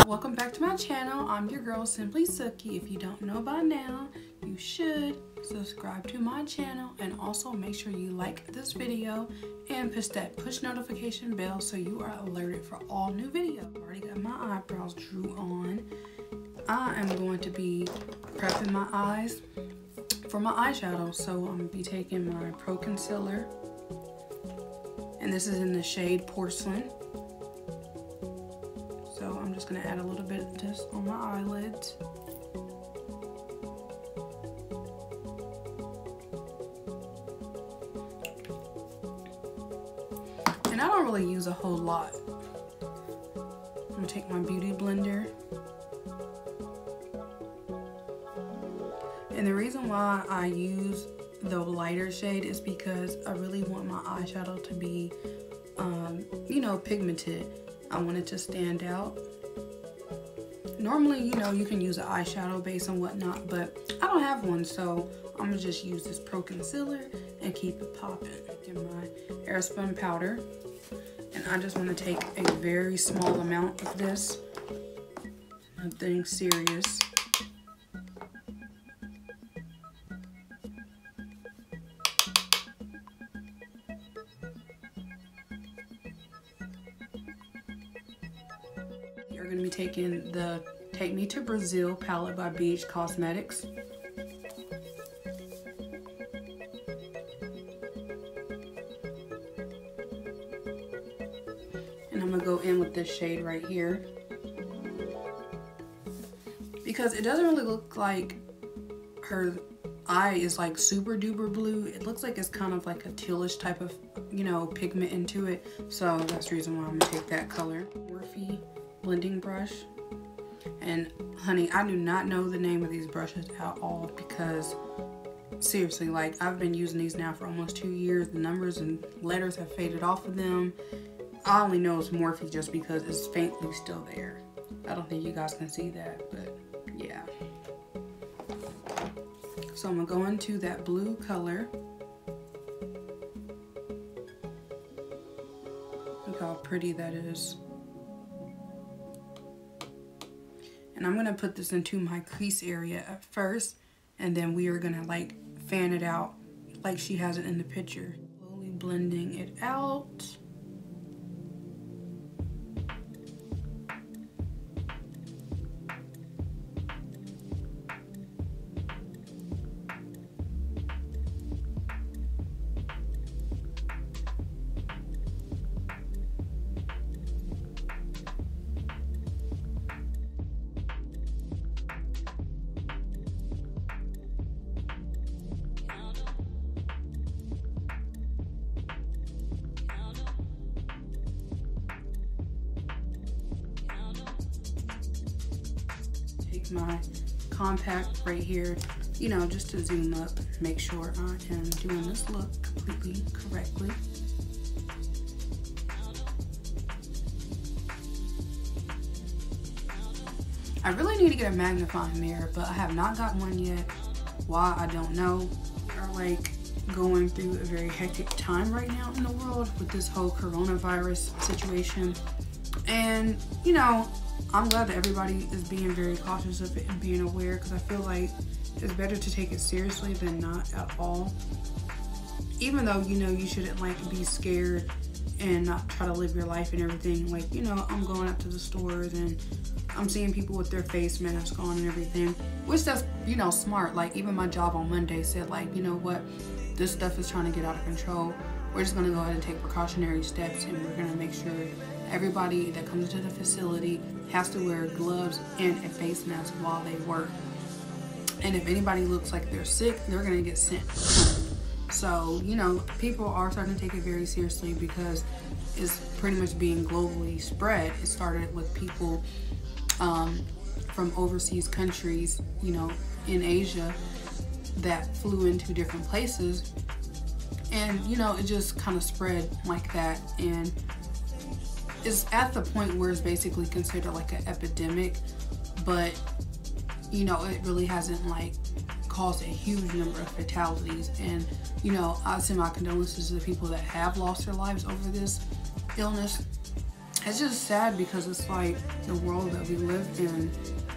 Welcome back to my channel. I'm your girl Simply Sookie. If you don't know by now, you should subscribe to my channel and also make sure you like this video and push that push notification bell so you are alerted for all new videos. I've already got my eyebrows drew on. I am going to be prepping my eyes for my eyeshadow, so I'm going to be taking my Pro Concealer, and this is in the shade Porcelain. So I'm just going to add a little bit of this on my eyelids. And I don't really use a whole lot. I'm going to take my beauty blender. And the reason why I use the lighter shade is because I really want my eyeshadow to be, you know, pigmented. I want it to stand out. Normally, you know, you can use an eyeshadow base and whatnot, but I don't have one, so I'm gonna just use this Pro Concealer and keep it popping. Get my airspun powder, and I just want to take a very small amount of this. Nothing serious. You're going to be taking the Take Me to Brazil palette by BH Cosmetics. And I'm going to go in with this shade right here, because it doesn't really look like her eye is like super duper blue. It looks like it's kind of like a tealish type of, you know, pigment into it. So that's the reason why I'm going to take that color. Morphe blending brush. And honey, I do not know the name of these brushes at all, because seriously, like, I've been using these now for almost 2 years. The numbers and letters have faded off of them. I only know it's Morphe just because it's faintly still there. I don't think you guys can see that, but yeah. So I'm gonna go into that blue color. Look how pretty that is. And I'm gonna put this into my crease area at first, and then we are gonna like fan it out like she has it in the picture. Slowly blending it out. My compact right here, you know, just to zoom up, make sure I am doing this look completely correctly. I really need to get a magnifying mirror, but I have not got one yet. Why, I don't know. We're like going through a very hectic time right now in the world with this whole coronavirus situation, and you know, I'm glad that everybody is being very cautious of it and being aware, because I feel like it's better to take it seriously than not at all. Even though, you know, you shouldn't like be scared and not try to live your life and everything. Like, you know, I'm going out to the stores and I'm seeing people with their face masks on and everything, which that's, you know, smart. Like, even my job on Monday said, like, you know what, this stuff is trying to get out of control. We're just going to go ahead and take precautionary steps, and we're going to make sure everybody that comes into the facility has to wear gloves and a face mask while they work. And if anybody looks like they're sick, they're going to get sent. So, you know, people are starting to take it very seriously, because it's pretty much being globally spread. It started with people from overseas countries, you know, in Asia, that flew into different places. And, you know, it just kind of spread like that. And it's at the point where it's basically considered like an epidemic, but, you know, it really hasn't like caused a huge number of fatalities. And, you know, I send my condolences to the people that have lost their lives over this illness. it's just sad because it's like the world that we live in.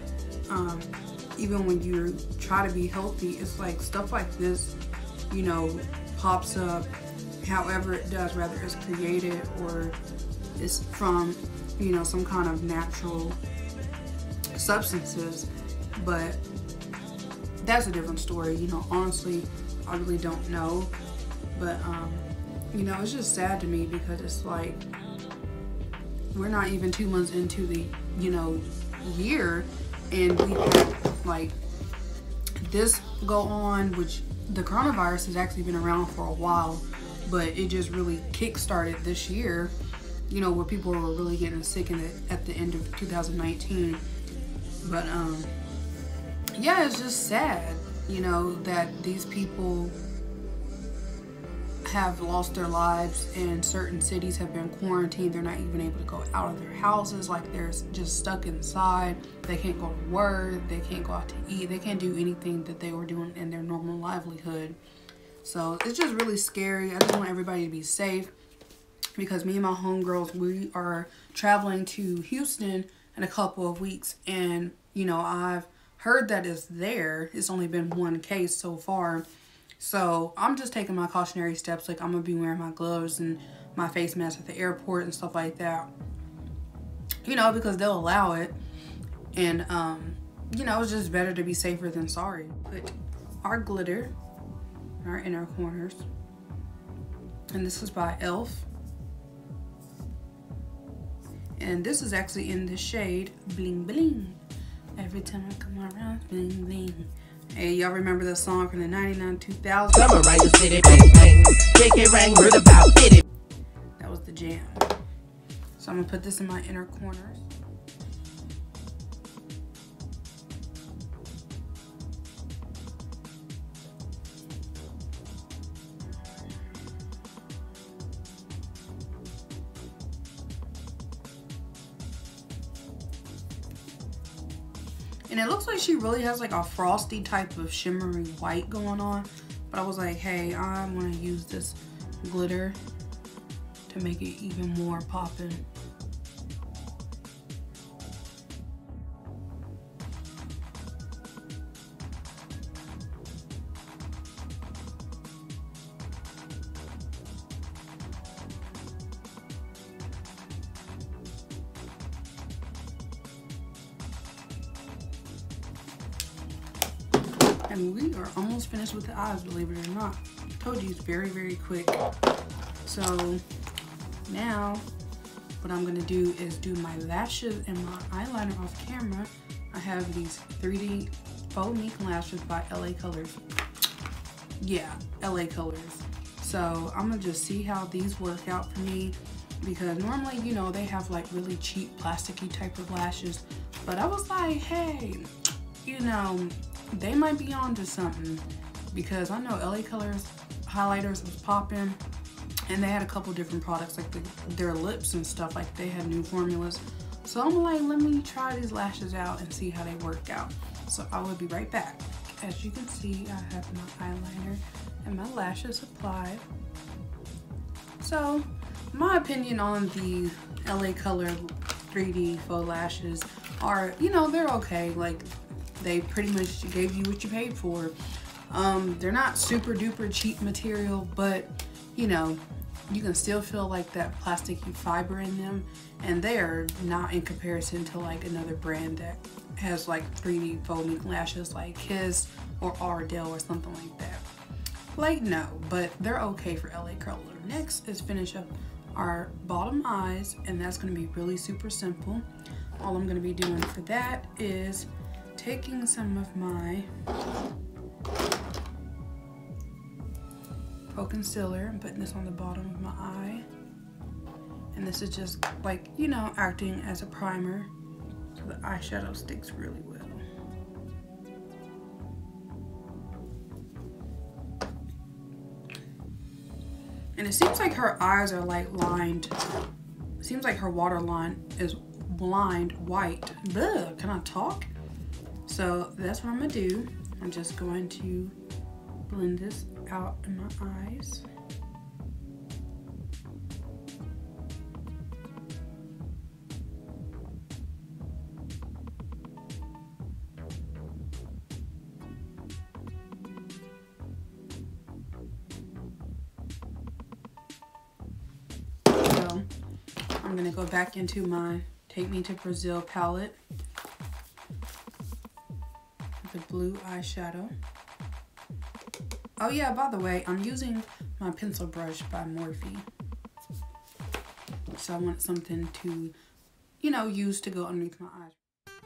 Even when you try to be healthy, it's like stuff like this, you know, pops up. However it does, whether it's created or it's from, you know, some kind of natural substances. But that's a different story. You know, honestly, I really don't know. But you know, it's just sad to me because it's like we're not even 2 months into the, you know, year, and we have like this go on, which the coronavirus has actually been around for a while, but it just really kick-started this year, you know, where people were really getting sick at the end of 2019. But yeah, it's just sad, you know, that these people have lost their lives, and certain cities have been quarantined. They're not even able to go out of their houses. Like, they're just stuck inside. They can't go to work. They can't go out to eat. They can't do anything that they were doing in their normal livelihood. So it's just really scary. I just want everybody to be safe, because me and my homegirls, we are traveling to Houston in a couple of weeks, and you know, I've heard that it's there. It's only been one case so far. So I'm just taking my cautionary steps. Like, I'm gonna be wearing my gloves and my face mask at the airport and stuff like that, you know, because they'll allow it. And you know, it's just better to be safer than sorry. Put our glitter in our inner corners, and this is by e.l.f. and this is actually in the shade Bling Bling. Every time I come around, bling bling. Hey, y'all remember that song from the 99 2000? Summer right the city, bang bang. Kick it, rang, heard about it. That was the jam. So I'm gonna put this in my inner corners. And it looks like she really has like a frosty type of shimmery white going on. But I was like, hey, I want to use this glitter to make it even more poppin'. And we are almost finished with the eyes, believe it or not. I told you it's very, very quick. So now what I'm gonna do is do my lashes and my eyeliner off camera. I have these 3D faux mink lashes by LA Colors. Yeah, LA Colors. So I'm gonna just see how these work out for me, because normally, you know, they have like really cheap plasticky type of lashes. But I was like, hey, you know, they might be onto something, because I know LA Colors highlighters was popping, and they had a couple different products, like their lips and stuff, like they had new formulas. So I'm like, let me try these lashes out and see how they work out. So I will be right back. As you can see, I have my eyeliner and my lashes applied. So my opinion on the LA Color 3D faux lashes are, you know, they're okay. Like, they pretty much gave you what you paid for. They're not super duper cheap material, but you know, you can still feel like that plasticky fiber in them, and they are not in comparison to like another brand that has like 3D faux mink lashes like Kiss or Ardell or something like that. Like, no, but they're okay for LA Color. Next is finish up our bottom eyes, and that's gonna be really super simple. All I'm gonna be doing for that is taking some of my pro concealer and putting this on the bottom of my eye. And this is just like, you know, acting as a primer so the eyeshadow sticks really well. And it seems like her eyes are like lined. It seems like her waterline is blind white. Ugh, can I talk? So that's what I'm gonna do. I'm just going to blend this out in my eyes. gonna go back into my Take Me to Brazil palette. The blue eyeshadow. Oh yeah, by the way, I'm using my pencil brush by Morphe. So I want something to, you know, use to go underneath my eyes.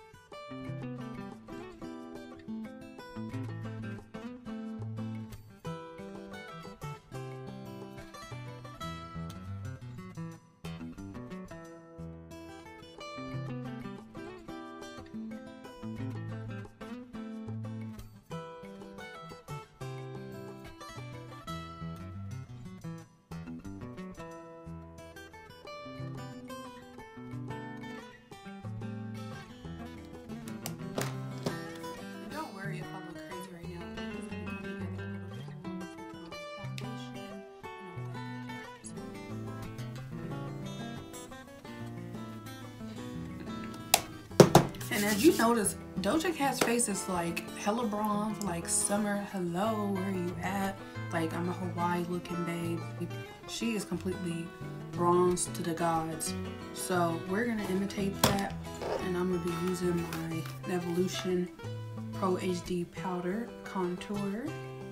And as you notice, Doja Cat's face is like hella bronze, like summer, hello, where are you at? Like, I'm a Hawaii looking babe. She is completely bronze to the gods. So we're gonna imitate that, and I'm gonna be using my Evolution Pro HD Powder Contour.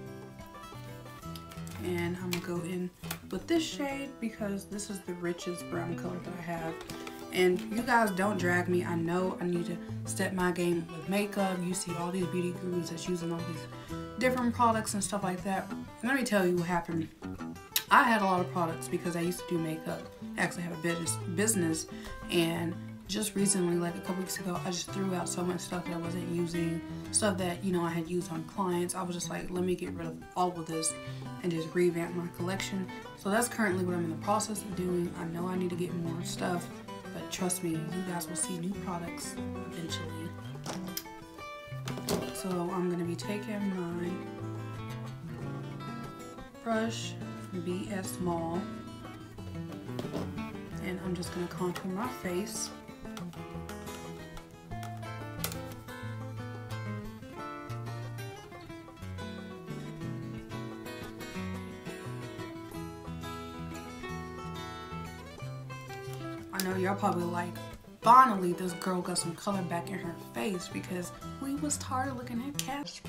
And I'm gonna go in with this shade because this is the richest brown color that I have. And you guys don't drag me. I know I need to step my game with makeup. You see all these beauty gurus that's using all these different products and stuff like that. Let me tell you what happened. I had a lot of products because I used to do makeup. I actually have a business, and just recently, like a couple weeks ago, I just threw out so much stuff that I wasn't using, stuff that, you know, I had used on clients. I was just like, let me get rid of all of this and just revamp my collection. So that's currently what I'm in the process of doing. I know I need to get more stuff, but trust me, you guys will see new products eventually. So I'm going to be taking my brush from BS Small, and I'm just going to contour my face. I know y'all probably like, finally this girl got some color back in her face, because we was tired of looking at cats.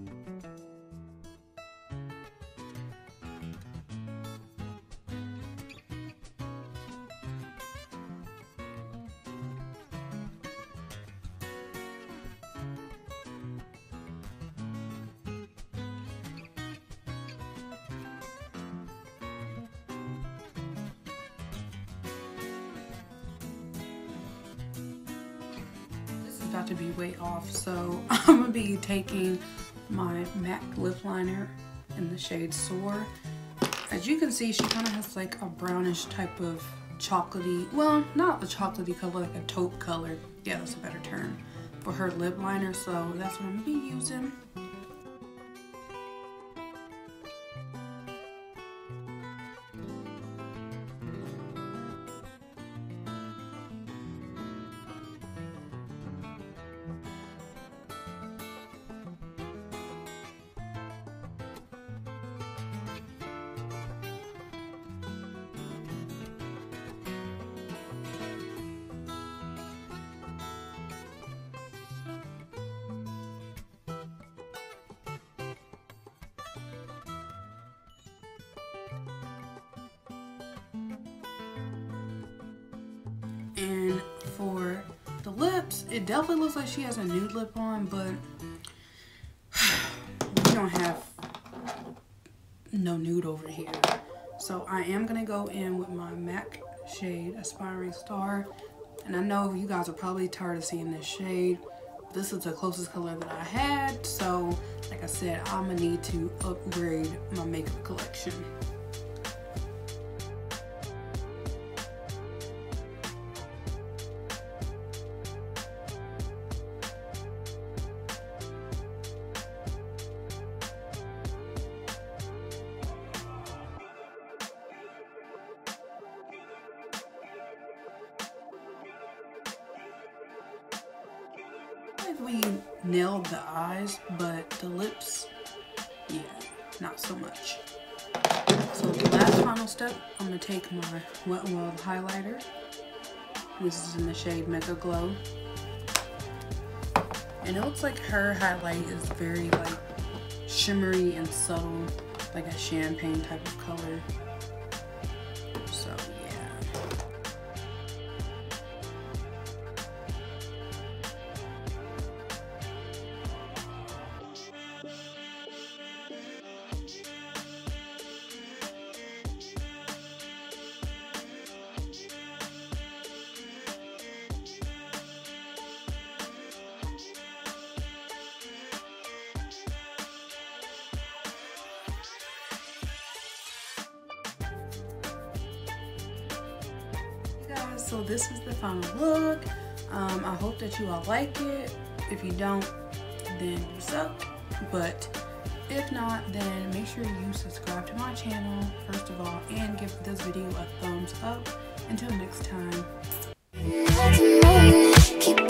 About to be way off, so I'm gonna be taking my MAC lip liner in the shade Soar. As you can see, she kind of has like a brownish type of chocolatey, well, not a chocolatey color, like a taupe color. Yeah, that's a better term for her lip liner, so that's what I'm gonna be using. And for the lips, it definitely looks like she has a nude lip on, but we don't have no nude over here. So I am gonna go in with my MAC shade Aspiring Star. And I know you guys are probably tired of seeing this shade. This is the closest color that I had. So like I said, I'm gonna need to upgrade my makeup collection. We nailed the eyes, but the lips, yeah, not so much. So the last final step, I'm gonna take my Wet n Wild highlighter This is in the shade Mega Glow. And it looks like her highlight is very like shimmery and subtle, like a champagne type of color. So yeah. So this is the final look. I hope that you all like it. If you don't, then you suck. But if not, then make sure you subscribe to my channel first of all and give this video a thumbs up. Until next time.